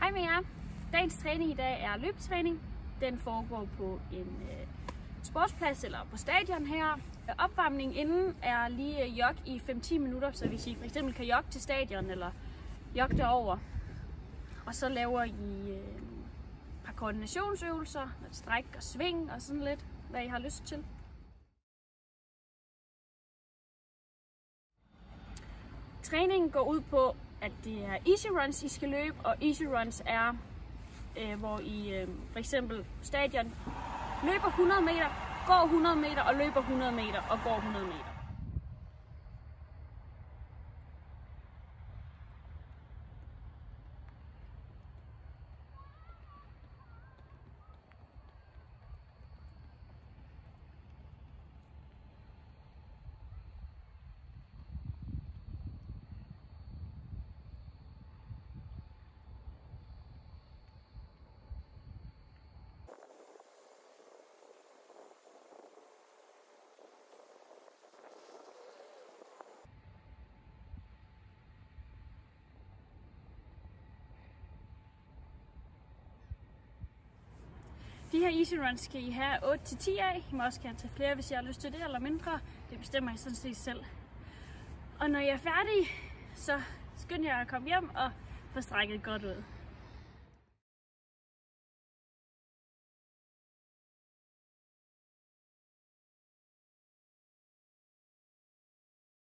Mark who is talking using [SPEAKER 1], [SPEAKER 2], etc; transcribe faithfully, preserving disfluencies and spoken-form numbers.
[SPEAKER 1] Hej med jer. Dagens træning i dag er løbetræning. Den foregår på en øh, sportsplads eller på stadion her. Opvarmningen inden er lige jog i fem til ti minutter, så hvis I for eksempel kan jogge til stadion eller jogge derover. Og så laver I øh, et par koordinationsøvelser, stræk og sving og sådan lidt, hvad I har lyst til. Træningen går ud på, at det er easy runs, I skal løbe, og easy runs er, øh, hvor I øh, for eksempel stadion løber hundrede meter, går hundrede meter og løber hundrede meter og går hundrede meter. De her easy runs skal I have otte til ti af. I må også gerne tage flere, hvis I har lyst til det, eller mindre. Det bestemmer I sådan set selv. Og når I er færdige, så skynd jer at komme hjem og få strækket godt ud.